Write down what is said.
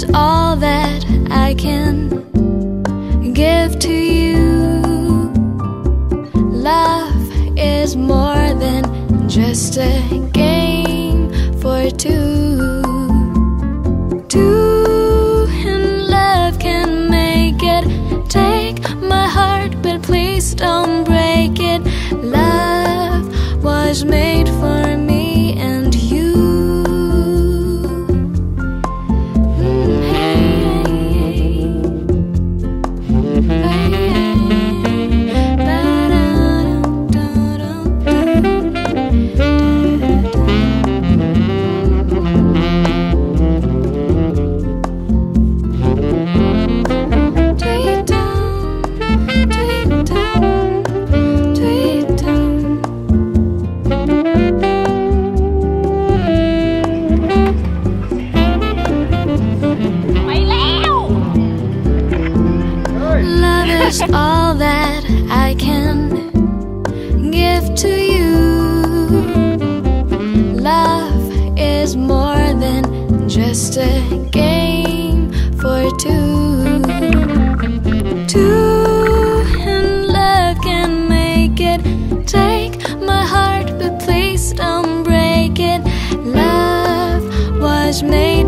is all that I can give to you. Love is more than just a game for two. Two in love can make it. Take my heart, but please don't break it. Love was made for me and you. All that I can give to you. Love is more than just a game for two. Two in love can make it. Take my heart, but please don't break it. Love was made